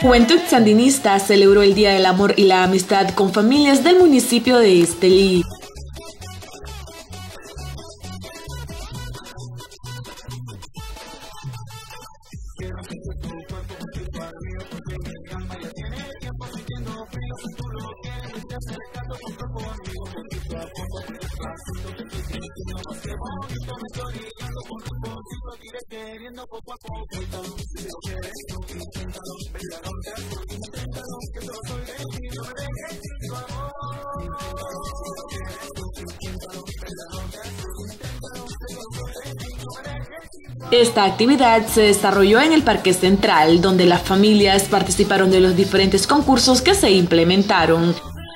Juventud Sandinista celebró el Día del Amor y la Amistad con familias del municipio de Estelí. Esta actividad se desarrolló en el Parque Central, donde las familias participaron de los diferentes concursos que se implementaron.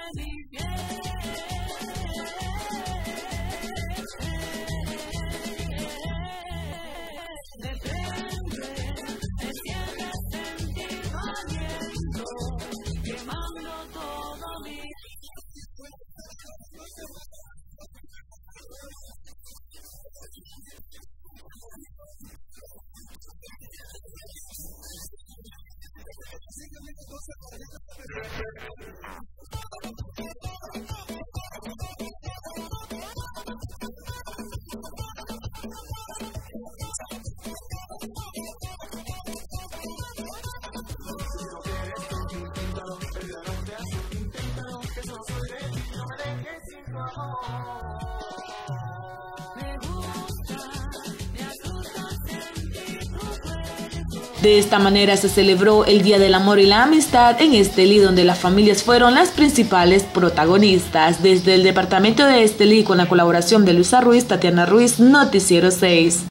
De esta manera se celebró el Día del Amor y la Amistad en Estelí, donde las familias fueron las principales protagonistas. Desde el departamento de Estelí, con la colaboración de Luisa Ruiz, Tatiana Ruiz, Noticiero 6.